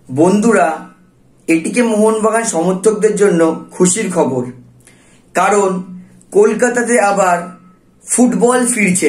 বন্ধুরা, এটিকে মোহনবাগান সমর্থকদের জন্য খুশির খবর, কারণ কলকাতাতে আবার ফুটবল ফিরছে।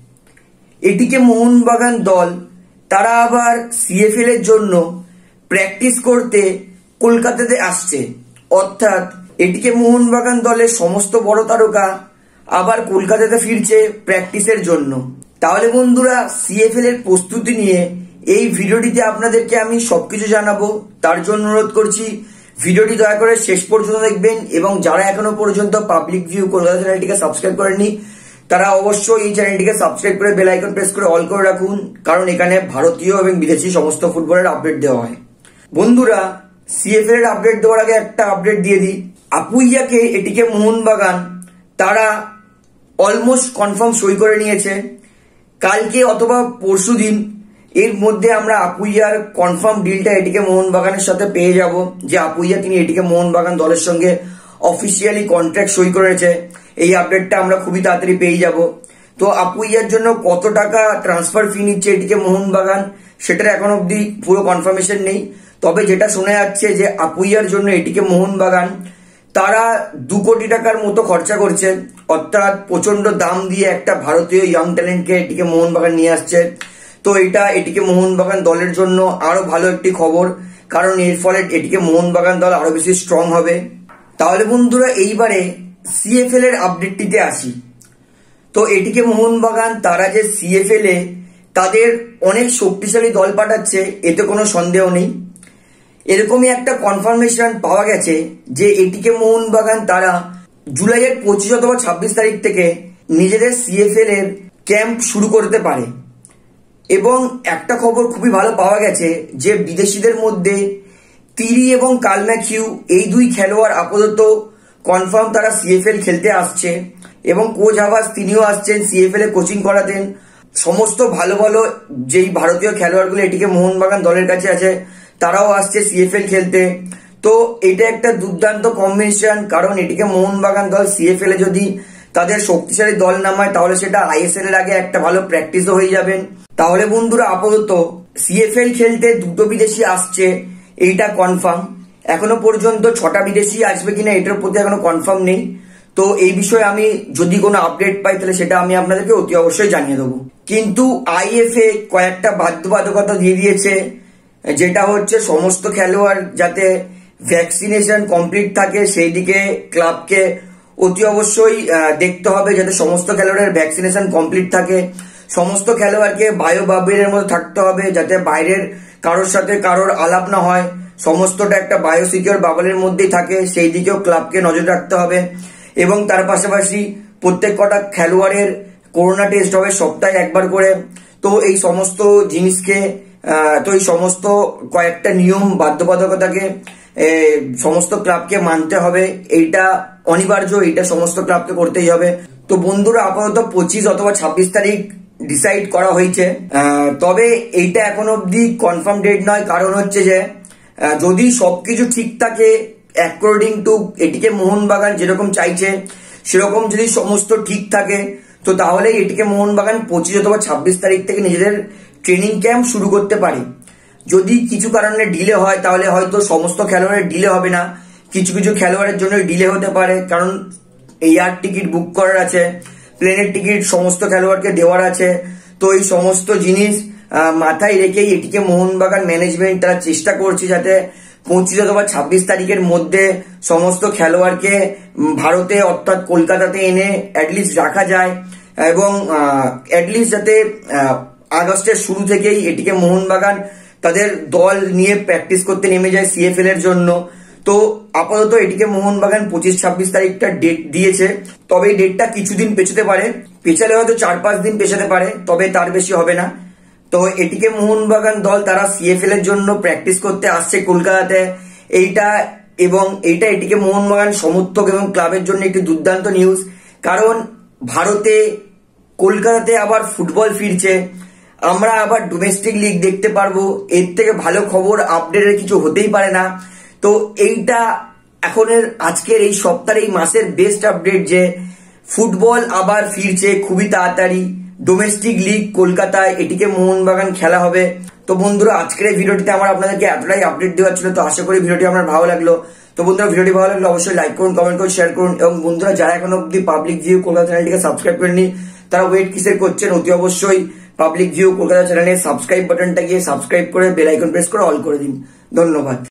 এটিকে মোহনবাগান দল তারা আবার সিএফএল এর জন্য প্র্যাকটিস করতে কলকাতাতে আসছে। অর্থাৎ এটিকে মোহনবাগান দলের সমস্ত বড় তারকা আবার কলকাতাতে ফিরছে প্র্যাকটিসের জন্য। তাহলে বন্ধুরা, সিএফএল এর প্রস্তুতি নিয়ে এই ভিডিওটিতে আপনাদেরকে আমি সবকিছু জানাবো। তার জন্য অনুরোধ করছি ভিডিওটি দয়া করে শেষ পর্যন্ত দেখবেন, এবং যারা এখনো পর্যন্ত পাবলিক ভিউ কলকাতা চ্যানেলটিকে সাবস্ক্রাইব করেননি তারা অবশ্যই এই চ্যানেলটিকে সাবস্ক্রাইব করে বেল আইকন প্রেস করে অল করে রাখুন, কারণ এখানে ভারতীয় এবং বিদেশি সমস্ত ফুটবলের আপডেট দেওয়া হয়। বন্ধুরা, সিএফএল এর আপডেট দেওয়ার আগে একটা আপডেট দিয়ে দিই। আপুইয়াকে এটিকে মোহনবাগান তারা অলমোস্ট কনফার্ম সই করে নিয়েছে। কালকে অথবা পরশুদিন এর মধ্যে আমরা আপুইয়ার কনফার্ম ডিলটা এটিকে মোহনবাগানের সাথে পেয়ে যাব, যে আপুইয়া তিনি এটিকে মোহনবাগান দলের সঙ্গে অফিসিয়ালি কন্ট্রাক্ট সই করেছে। এই আপডেটটা আমরা খুবই তাড়াতাড়ি পেয়ে যাব। তো আপুইয়ার জন্য কত টাকা ট্রান্সফার ফি নিচ্ছে এটিকে মোহনবাগান, সেটার এখন অব্দি পুরো কনফার্মেশন নেই। তবে যেটা শোনা যাচ্ছে যে আপুইয়ার জন্য এটিকে মোহনবাগান তারা 2 কোটি টাকার মতো খরচা করছে। অর্থাৎ প্রচন্ড দাম দিয়ে একটা ভারতীয় ইয়াং ট্যালেন্টকে এটিকে মোহনবাগান নিয়ে আসছে। তো এটা এটিকে মোহনবাগান দলের জন্য আরো ভালো একটি খবর, কারণ এর ফলে এটিকে মোহনবাগান দল আরো বেশি স্ট্রং হবে। তাহলে বন্ধুরা, এইবারে সিএফএল এর আপডেটটিতে আসি। তো এটিকে মোহনবাগান তারা যে সিএফএল এ তাদের অনেক শক্তিশালী দল পাঠাচ্ছে, এতে কোনো সন্দেহ নেই। এরকমই একটা কনফার্মেশন পাওয়া গেছে যে এটিকে মোহনবাগান তারা জুলাইয়ের 25 অথবা 26 তারিখ থেকে নিজেদের সিএফএল এর ক্যাম্প শুরু করতে পারে। এবং একটা খবর খুবই ভালো পাওয়া গেছে যে বিদেশিদের মধ্যে তিরি এবং কালম্যাথিউ এই 2 খেলোয়াড় আপাতত কনফার্ম তারা সিএফএল খেলতে আসছে, এবং কোচ হাভাস তিনিও আসছেন সিএফএল এ কোচিং করাতেন। সমস্ত ভালো ভালো যেই ভারতীয় খেলোয়াড়গুলো এটিকে মোহনবাগান দলের কাছে আছে তারাও আসছে সিএফএল খেলতে। তো এটা একটা দুর্দান্ত কম্বিনেশন, কারণ এটিকে মোহনবাগান দল সিএফএল এ যদি তাদের শক্তিশালী দল নামায় তাহলে সেটা আইএসএল এর আগে একটা ভালো প্র্যাকটিসও হয়ে যাবেন। তাহলে বন্ধুরা, আপাতত সিএফএল খেলতে 2টো বিদেশি আসছে, এইটা কনফার্ম। এখনো পর্যন্ত 6টা বিদেশি আসবে কিনা এটার প্রতি এখনো কনফার্ম নেই। তো এই বিষয়ে আমি যদি কোনো আপডেট পাই তাহলে সেটা আমি আপনাদেরকে অতি অবশ্যই জানিয়ে দেবো। কিন্তু আইএফএ কয়েকটা বাধ্যবাধকতা দিয়ে দিয়েছে, যেটা হচ্ছে সমস্ত খেলোয়াড় যাতে ভ্যাকসিনেশন কমপ্লিট থাকে সেই দিকে ক্লাবকে অতি অবশ্যই দেখতে হবে, যাতে সমস্ত খেলোয়াড়ের ভ্যাকসিনেশন কমপ্লিট থাকে। সমস্ত খেলোয়াড়কে বায়ো বাবলের মধ্যে থাকতে হবে, যাতে বাইরের কারোর সাথে কারোর আলাপ না হয়, সমস্তটা একটা বায়ো সিকিউর বাবলের মধ্যেই থাকে, সেই দিকেও ক্লাবকে নজর রাখতে হবে। এবং তার পাশাপাশি প্রত্যেক কটা খেলোয়াড়ের করোনা টেস্ট হবে সপ্তাহে একবার করে। তো এই সমস্ত জিনিসকে এই সমস্ত কয়েকটা নিয়ম বাধ্যবাধকতাকে সমস্ত ক্লাবকে মানতে হবে, এইটা অনিবার্য, এইটা সমস্ত ক্লাবকে করতেই হবে। তো বন্ধুরা, আপাতত 25 অথবা 26 তারিখ ডিসাইড করা হয়েছে। তবে এইটা এখন অব্দি কনফার্ম ডেট নয়, কারণ হচ্ছে যে যদি সবকিছু ঠিক থাকে অ্যাকর্ডিং টু এটিকে মোহনবাগান যেরকম চাইছে সেরকম যদি সমস্ত ঠিক থাকে, তো তাহলে এটিকে মোহনবাগান 25 অথবা 26 তারিখ থেকে নিজেদের ট্রেনিং ক্যাম্প শুরু করতে পারে। যদি কিছু কারণে ডিলে হয় তাহলে হয়তো সমস্ত খেলোয়াড়ের ডিলে হবে না, কিছু কিছু খেলোয়াড়ের জন্য ডিলে হতে পারে, কারণ এয়ার টিকিট বুক করার আছে, প্লেনের টিকিট সমস্ত খেলোয়াড়কে দেওয়ার আছে। তো এই সমস্ত জিনিস মাথায় রেখেই এটিকে মোহনবাগান ম্যানেজমেন্ট তারা চেষ্টা করছে যাতে 25 অথবা 26 তারিখের মধ্যে সমস্ত খেলোয়াড়কে ভারতে অর্থাৎ কলকাতাতে এনে অ্যাটলিস্ট রাখা যায়, এবং অ্যাটলিস্ট যাতে আগস্টের শুরু থেকেই এটিকে মোহনবাগান তাদের দল নিয়ে প্র্যাকটিস করতে নেমে যায় সিএফএল এর জন্য। তো আপাতত এটিকে মোহনবাগান 25-26 তারিখটা ডেট দিয়েছে, তবে এই ডেটটা কিছুদিন পেছাতে পারে, পেছালে হয়তো 4-5 দিন পেছাতে পারে, তবে তার বেশি হবে না। তো এটিকে মোহনবাগান দল তারা সিএফএল এর জন্য প্র্যাকটিস করতে আসছে কলকাতাতে, এইটা এটিকে মোহনবাগান সমর্থক এবং ক্লাবের জন্য একটি দুর্দান্ত নিউজ, কারণ ভারতে কলকাতাতে আবার ফুটবল ফিরছে, আমরা আবার ডোমেস্টিক লিগ দেখতে পারবো। এর থেকে ভালো খবর আপডেটের কিছু হতেই পারে না। তো এইটা আজকের এই সপ্তাহের এই মাসের বেস্ট আপডেট যে ফুটবল আবার ফিরছে খুবই তাড়াতাড়ি। ডোমেস্টিক লিগ কলকাতায় এটিকে মোহনবাগান খেলা হবে। তো বন্ধুরা আজকের এই ভিডিওটিতে আমার আপনাদেরকে এতটাই আপডেট দেওয়া ছিল। তো আশা করি ভিডিওটি আমার ভালো লাগলো। তো বন্ধুরা ভিডিওটি ভালো লাগলে অবশ্যই লাইক করুন, কমেন্ট করুন, শেয়ার করুন এবং বন্ধুরা যারা এখন অব্দি পাবলিক ভিউ কলকাতা চ্যানেলটিকে সাবস্ক্রাইব করেননি তারা ওয়েট কিসের করছেন, অতি অবশ্যই পাবলিক ভিউ কলকাতা চ্যানেলের সাবস্ক্রাইব বাটনটা গিয়ে সাবস্ক্রাইব করে বেল আইকন প্রেস করে অল করে দিন। ধন্যবাদ।